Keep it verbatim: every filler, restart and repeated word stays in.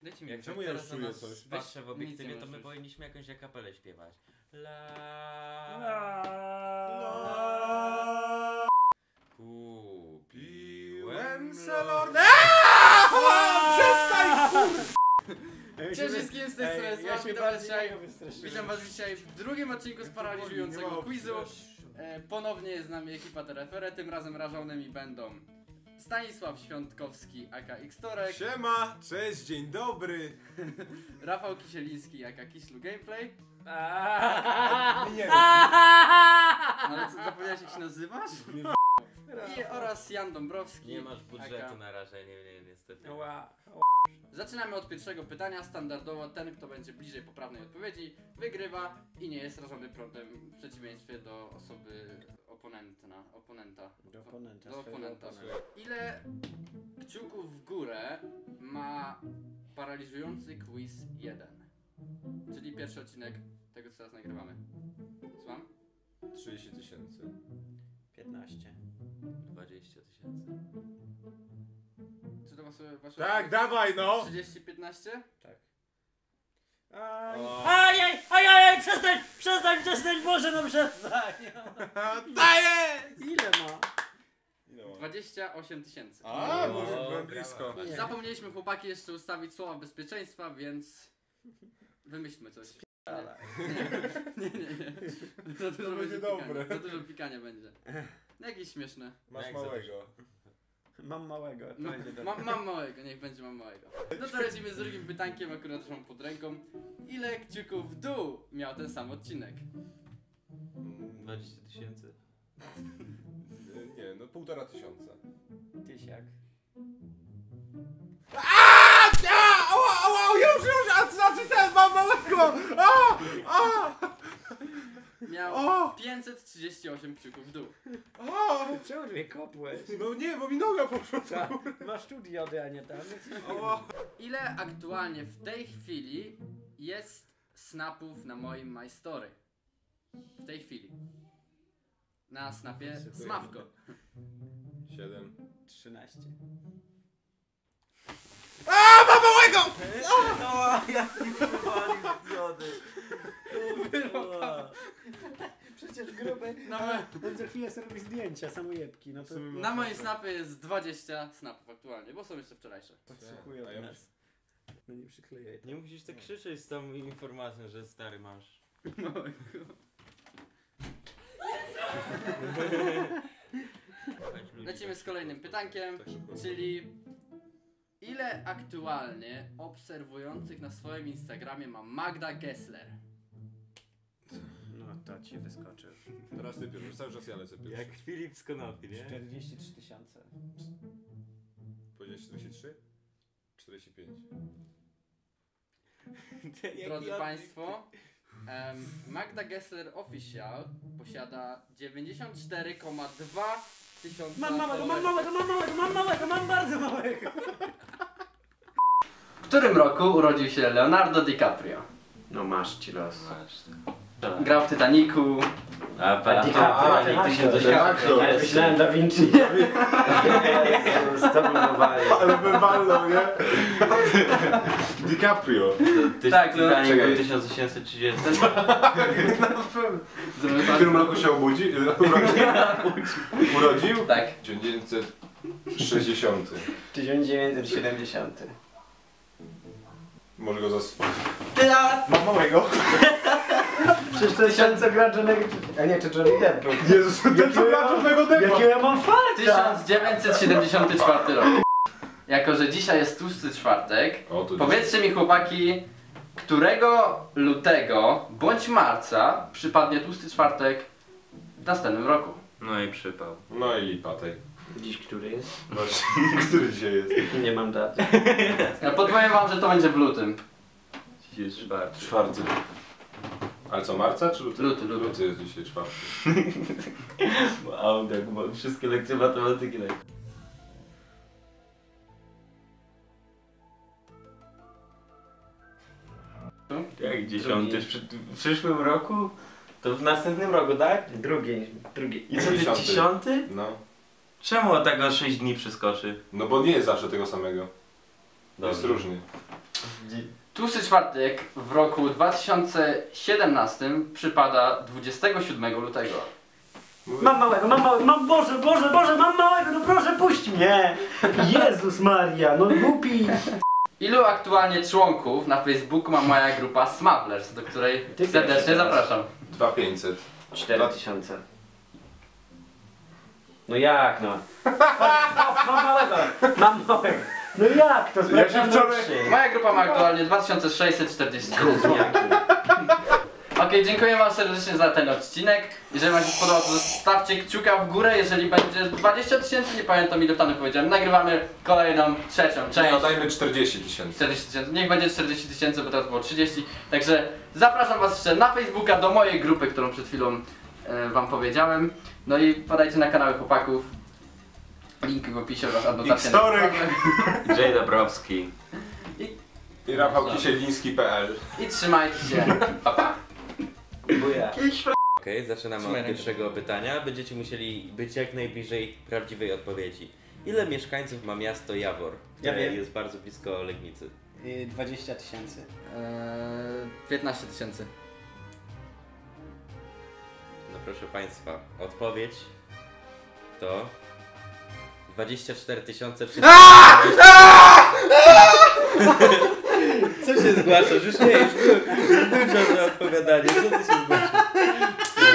Dajcie mi Jak czemu ja już czuję nas coś? patrzę w obiektywie, to my możesz. powinniśmy jakąś akapelę śpiewać. La. La. Kupiłem salon. Przestań, kur... Cześć wszystkim, z tej strony Ej, ja się witam was bardziej dzisiaj. tego wystraszyłem. Witam was dzisiaj w drugim odcinku z paraliżującego quizu. E, ponownie jest z nami ekipa Terefere, tym razem rażonymi będą Stanisław Świątkowski aka Xtorek, Siema, cześć, dzień dobry. Rafał Kisieliński aka Kislu Gameplay. Nie, Ale co, zapomniałeś jak się nazywasz? I oraz Jan Dąbrowski. Nie masz budżetu aka... na razie, nie, nie, niestety. Ła. Zaczynamy od pierwszego pytania. Standardowo ten, kto będzie bliżej poprawnej odpowiedzi, wygrywa i nie jest rażony prądem w przeciwieństwie do osoby oponenta. Oponenta. Do oponenta. Do swojego oponenta. oponenta. Ile kciuków w górę ma paraliżujący quiz jeden? Czyli pierwszy odcinek tego, co teraz nagrywamy. Słucham? trzydzieści tysięcy. piętnaście. dwadzieścia tysięcy. Czy to wasze... wasze Tak, dawaj no. trzydzieści piętnaście? Tak. Aj. O. Ajaj, ajaj, przestań, przestań, przestań, Boże, no przestań. Daję! Ile ma? dwadzieścia osiem tysięcy. A, O, może byłem brawo. blisko. Nie. Zapomnieliśmy chłopaki jeszcze ustawić słowa bezpieczeństwa, więc wymyślmy coś. Nie, nie, nie. Za dużo To będzie będzie pikania. dobre. Za dużo pikania będzie. Jakieś śmieszne. Masz Jak małego. Mam małego. No, Będzie dobrze. mam, mam małego, niech będzie mam małego. No to lecimy z drugim pytankiem, akurat już mam pod ręką. Ile kciuków w dół miał ten sam odcinek? dwadzieścia tysięcy. Nie, no półtora tysiąca. Tysiak. Aaaa! Ała, ała, już, już, a to znaczy ten, mam małego! A! A! Miał O! pięćset trzydzieści osiem kciuków w dół. A! Czemu mnie kopłeś? No nie, bo mi noga poszła. Ta, masz studio, a nie tam. Ała. Ile aktualnie w tej chwili jest snapów na moim My Story? W tej chwili. Na snapie Smawko. Siedem. trzynaście. A, mam małego! No, ja zgody. Przecież gruby. Na, mo- On za chwilę sobie robi zdjęcia, samojebki. No to na moim snapie jest dwadzieścia snapów aktualnie, bo są jeszcze wczorajsze. podsłuchują A ja nas. No nie przyklejaj. Nie musisz tak krzyczeć z tą informacją, że stary masz. Lecimy z kolejnym pytankiem, Tak szybko. czyli ile aktualnie obserwujących na swoim Instagramie ma Magda Gessler? No to ci wyskoczył. Teraz ty pierwszy, cały czas ja lecę pierwszy. Jak Filip z Konopi, nie? czterdzieści trzy tysiące. Powiedziałeś czterdzieści trzy? czterdzieści pięć. Drodzy Państwo, em, Magda Gessler Official posiada dziewięćdziesiąt cztery przecinek dwa tysiąca Mam małego, mam followersów. małego, mam małego, mam małego, mam bardzo małego. W którym roku urodził się Leonardo DiCaprio? No masz ci los. Masz. Grał w Titanicu. A, pa, DiCaprio, DiCaprio. Ja myślałem Da Vinci. Zdobudowali. Ale wywalną, nie? DiCaprio. Tak, no, Titanic czekaj. był tysiąc osiemset trzydzieści. W którym roku się obudził? Urodził? Urodził? Tak. tysiąc dziewięćset sześćdziesiąty. tysiąc dziewięćset siedemdziesiąty. Może go zaspać. Mam małego. Przecież to jest ten co gra Johnny... A nie, to Johnny Depp był. Jezus, ten co gra czarnego Deppa. Jakiego ja mam farta! tysiąc dziewięćset siedemdziesiąty czwarty rok. Jako że dzisiaj jest tłusty czwartek, O, to powiedzcie mi chłopaki, którego lutego bądź marca przypadnie tłusty czwartek w następnym roku. No i przypał. No i patej. Dziś który jest? Właśnie, który dzisiaj jest? Nie mam daty. Ja podpowiem wam, że to będzie w lutym. Dzisiaj jest czwarty. Czwarty. Ale co, marca czy luty? Luty, luty. Luty jest dzisiaj czwarty. Wow, tak, bo wszystkie lekcje matematyki tak. Jak dziesiąty? W, przy- w przyszłym roku? To w następnym roku, tak? Drugi, drugi. I co ty, Dziesiąty. dziesiąty? No. Czemu tak o sześć dni przeskoczy? No bo nie jest zawsze tego samego. Jest Dobrze. różnie. Tłusty czwartek w roku dwa tysiące siedemnastym przypada dwudziestego siódmego lutego. Mam małego, mam małego, mam Boże, Boże, Boże, mam małego, no proszę puść mnie! Jezus Maria, no głupi! Ilu aktualnie członków na Facebooku ma moja grupa Smavlers, do której Ty serdecznie pierwszy raz. zapraszam? dwa pięćset. cztery tysiące. No jak no? Mam małego, mam małego. No jak to? Ja się wczoraj- Moja grupa ma aktualnie dwa tysiące sześćset czterdzieści członków. Okej, dziękuję wam serdecznie za ten odcinek. Jeżeli wam się spodobał, to zostawcie kciuka w górę. Jeżeli będzie dwadzieścia tysięcy, nie pamiętam ile tam powiedziałem, nagrywamy kolejną, trzecią część. No dajmy czterdzieści tysięcy. czterdzieści tysięcy, niech będzie czterdzieści tysięcy, bo teraz było trzydzieści. Także zapraszam was jeszcze na Facebooka, do mojej grupy, którą przed chwilą e, wam powiedziałem. No i podajcie na kanały chłopaków. Linki w opisie oraz adnotacja. Historyk. Jay Dabrowski. I Rafał Kisieliński kropka p l. I trzymajcie się. Pa, pa. Buja. Okej, zaczynamy Trzymaj od rękę. pierwszego pytania. Będziecie musieli być jak najbliżej prawdziwej odpowiedzi. Ile mieszkańców ma miasto Jawor, Ja które wiem. jest bardzo blisko Legnicy? dwadzieścia tysięcy. Eee, piętnaście tysięcy. No proszę Państwa, odpowiedź to dwadzieścia cztery tysiące Co się zgłaszasz? Już nie, już było dużo za odpowiadanie. Co ty się zgłaszasz?